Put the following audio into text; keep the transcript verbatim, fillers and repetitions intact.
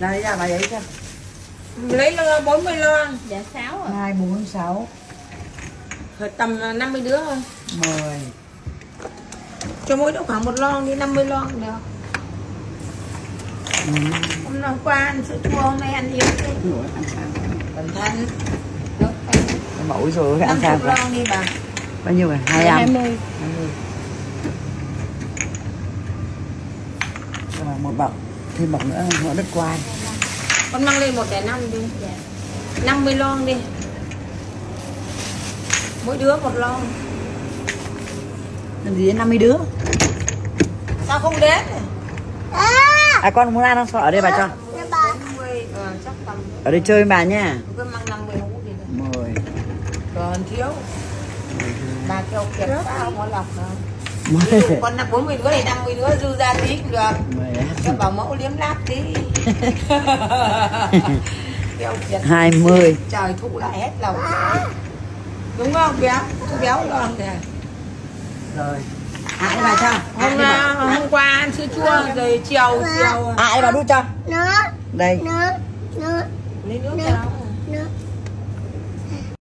Đây ra bà ấy cho. Lấy bốn mươi lon. Dạ sáu rồi. Hai, bốn, sáu. Rồi tầm năm mươi đứa thôi. Mười. Cho mỗi đứa khoảng một lon đi, năm mươi lon được. Ừ. Hôm nay qua ăn sữa chua, hôm nay ăn nhiều đấy. Rồi, ăn sao? Cẩn thận. Mẫu rồi ăn sao? năm mươi lon đi bà. Bao nhiêu rồi? hai mươi. hai mươi. Rồi một bọc, thêm bọc nữa nữa đất quai. Con mang lên một lẻ năm đi. Dạ. năm mươi lon đi. Mỗi đứa một lon. Làm gì đến năm mươi đứa? Sao không đến? À con muốn ăn không? Ở đây bà cho. mươi, ờ, chắc tầm. Ở đây chơi với bà nha. Cứ mang năm mươi hũ đi. Mười. Còn thiếu. Bà kêu kiệt sao có lọc đâu. Mười. Con là bốn mươi đứa thì năm mươi đứa dư ra tí cũng được. Mười. Cho bảo mẫu liếm láp tí. Kêu kiệt. Hai mươi. Trời thụ lại hết lòng. Đúng không béo? Chú béo lon kìa. Rồi. À đây bà cho. Hôm, à, hôm qua ăn sữa chua rồi chiều chiều. À đây bà đút cho. Nước. Đây. Nước. Nước. Lấy nước cho. Nước.